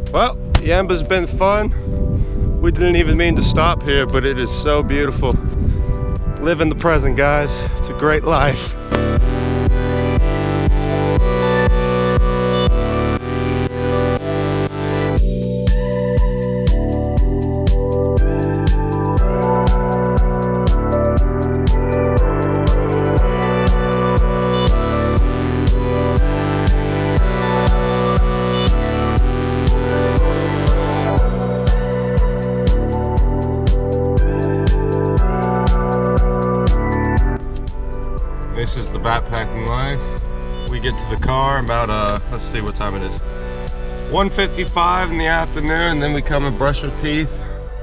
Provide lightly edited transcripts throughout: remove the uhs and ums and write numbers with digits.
Well, Yamba's been fun. We didn't even mean to stop here, but it is so beautiful. Live in the present, guys. It's a great life. This is the backpacking life. We get to the car about, let's see what time it is. 1:55 in the afternoon, then we come and brush our teeth.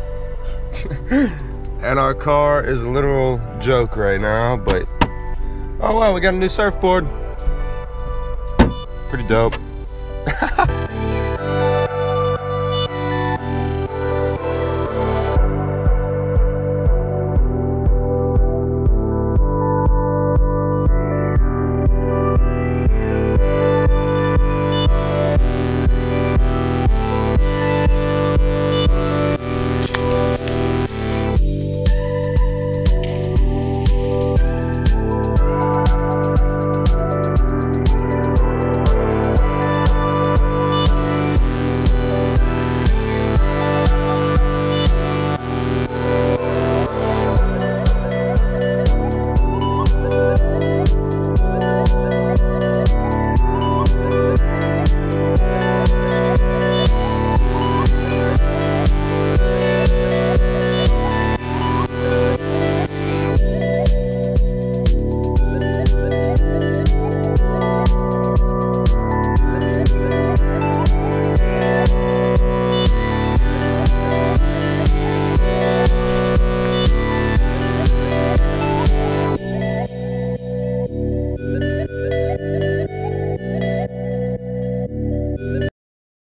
And our car is a literal joke right now, but oh wow, we got a new surfboard. Pretty dope.